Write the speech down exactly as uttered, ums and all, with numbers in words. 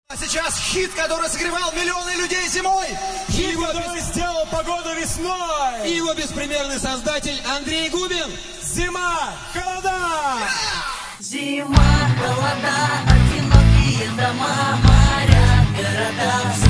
Сейчас хит, который согревал миллионы людей зимой. Хит, который сделал погоду весной. И его беспримерный создатель Андрей Губин. Зима, холода. Зима, холода, одинокие дома, моря, города.